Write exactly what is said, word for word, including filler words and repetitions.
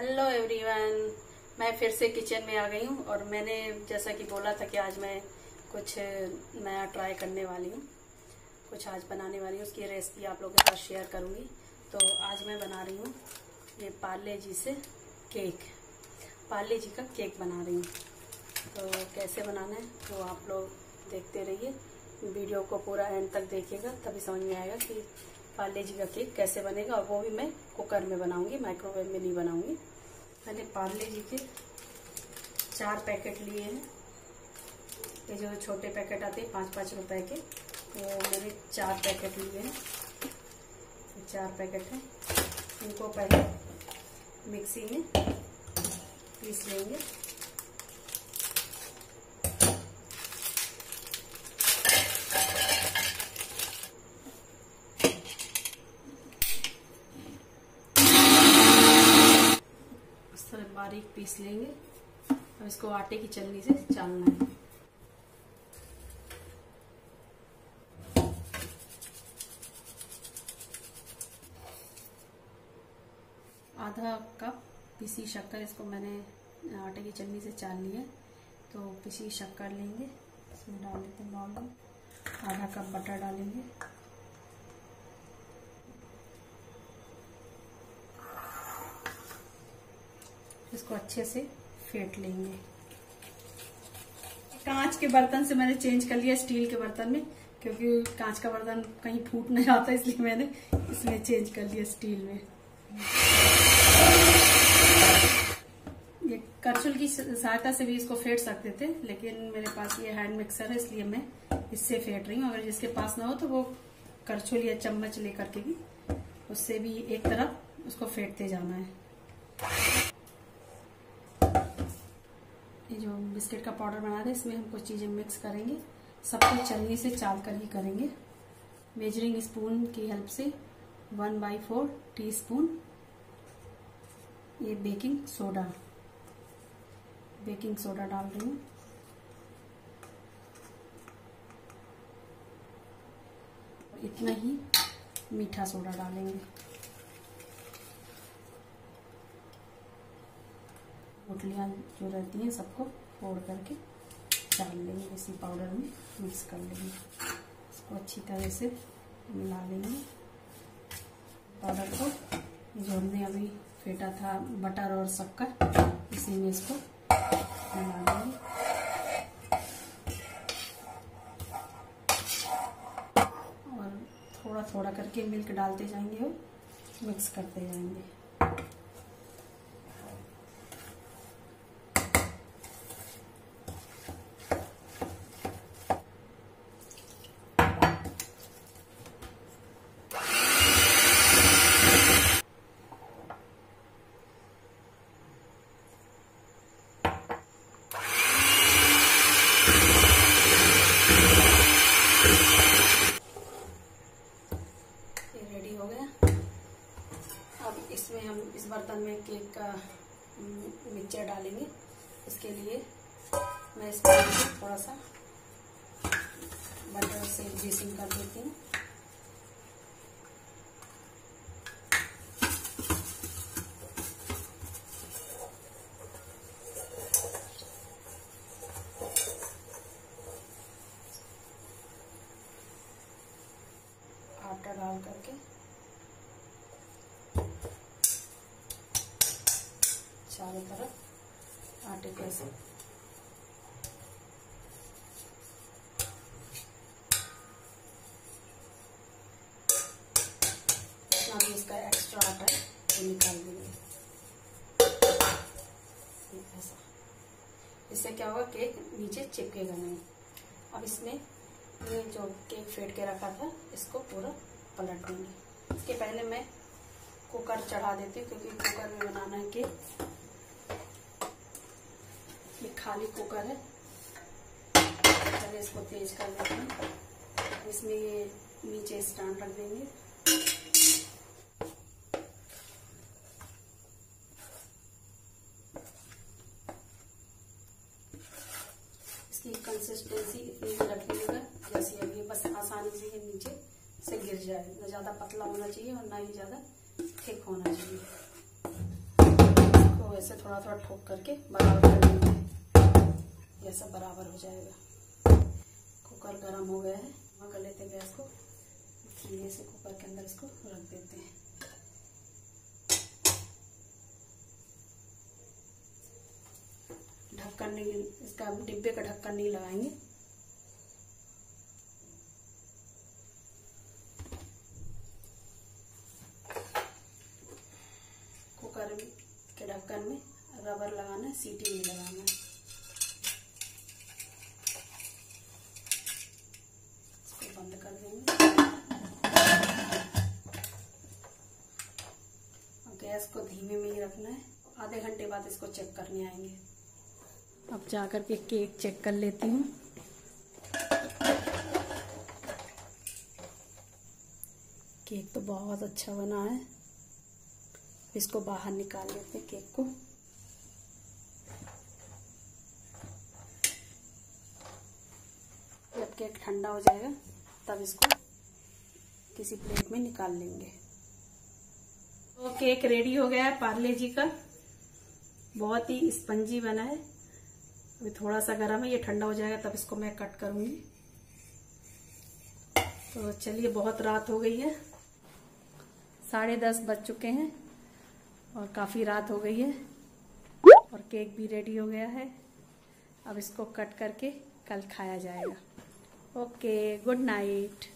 Hello everyone, मैं फिर से किचन में आ गई हूँ और मैंने जैसा कि बोला था कि आज मैं कुछ नया ट्राई करने वाली हूँ, कुछ आज बनाने वाली हूँ। उसकी रेसिपी आप लोगों के साथ शेयर करूँगी। तो आज मैं बना रही हूँ ये पार्ले जी से केक, पार्ले जी का केक बना रही हूँ। तो कैसे बनाना है तो आप लोग देखते रहिए, वीडियो को पूरा एंड तक देखिएगा, तभी समझ में आएगा कि पार्ले जी का केक कैसे बनेगा। और वो भी मैं कुकर में बनाऊंगी, माइक्रोवेव में नहीं बनाऊंगी। मैंने पार्ले जी के चार पैकेट लिए हैं। ये जो छोटे पैकेट आते हैं पाँच पाँच रुपए के, वो मैंने चार पैकेट लिए हैं। चार पैकेट हैं, इनको पहले मिक्सी में पीस लेंगे। बारीक पीस लेंगे। अब इसको आटे की चलनी से चालना है। आधा कप पिसी शक्कर, इसको मैंने आटे की चलनी से चाल लिया है। तो पिसी शक्कर लेंगे, इसमें डाल देते हैं बाउल में। आधा कप बटर डालेंगे। इसको अच्छे से फेंट लेंगे। कांच के बर्तन से मैंने चेंज कर लिया स्टील के बर्तन में, क्योंकि कांच का बर्तन कहीं फूट नहीं आता, इसलिए मैंने इसमें चेंज कर लिया स्टील में। ये करछुल की सहायता से भी इसको फेंट सकते थे, लेकिन मेरे पास ये हैंड मिक्सर है, इसलिए मैं इससे फेंट रही हूँ। अगर जिसके पास ना हो तो वो करछुल या चम्मच लेकर के भी उससे भी एक तरफ उसको फेंटते जाना है। ये जो बिस्किट का पाउडर बना रहे हैं, इसमें हम कुछ चीजें मिक्स करेंगे। सब कुछ चलनी से चाल कर ही करेंगे। मेजरिंग स्पून की हेल्प से one by four teaspoon ये बेकिंग सोडा बेकिंग सोडा डाल रही हूँ। इतना ही मीठा सोडा डालेंगे। गुठलियाँ जो रहती हैं सबको फोड़ करके डाल लेंगे, इसी पाउडर में मिक्स कर लेंगे। इसको अच्छी तरह से मिला लेंगे पाउडर को। जो हमने अभी फेंटा था बटर और शक्कर, इसी में इसको मिला लेंगे। और थोड़ा थोड़ा करके मिल्क डालते जाएंगे और मिक्स करते जाएंगे। रेडी हो गया। अब इसमें हम इस बर्तन में केक का मिक्सचर डालेंगे। इसके लिए मैं इसमें थोड़ा सा बटर से ग्रीसिंग कर देती हूँ। आटा डाल करके चारों तरफ आटे को ऐसे जितना भी इसका एक्स्ट्रा आटा है वो निकाल देंगे। ऐसा, इससे क्या होगा, केक नीचे चिपकेगा नहीं। अब इसमें ये जो केक फेंट के रखा था इसको पूरा पलट देंगे। इसके पहले मैं कुकर चढ़ा देती हूँ, क्योंकि कुकर में बनाना है केक। ये खाली कुकर है, पहले इसको तेज कर देते हैं। इसमें ये नीचे स्टैंड रख देंगे। इसकी कंसिस्टेंसी इतनी रखिएगा जैसी अभी, बस आसानी से ये नीचे से गिर जाए। न ज्यादा पतला होना चाहिए और ना ही ज्यादा थिक होना चाहिए। इसको ऐसे थोड़ा थोड़ा ठोक करके बराबर कर देंगे, ये सब बराबर हो जाएगा। कुकर गर्म हो गया है, वहाँ कर लेते हैं गैस को, धीरे से कुकर के अंदर इसको रख देते हैं। ढक्कन नहीं, इसका डिब्बे का ढक्कन नहीं लगाएंगे। कुकर के ढक्कन में रबर लगाना है, सीटी नहीं लगाना है। इसको बंद कर देंगे और गैस को धीमे में ही रखना है। आधे घंटे बाद इसको चेक करने आएंगे। अब जाकर के केक चेक कर लेती हूँ। केक तो बहुत अच्छा बना है। इसको बाहर निकाल लेते हैं केक को। जब केक ठंडा हो जाएगा तब इसको किसी प्लेट में निकाल लेंगे। तो केक रेडी हो गया है पार्ले जी का, बहुत ही स्पंजी बना है। अभी थोड़ा सा गर्म है, ये ठंडा हो जाएगा तब इसको मैं कट करूंगी। तो चलिए, बहुत रात हो गई है, साढ़े दस बज चुके हैं और काफ़ी रात हो गई है और केक भी रेडी हो गया है। अब इसको कट करके कल खाया जाएगा। Okay, good night.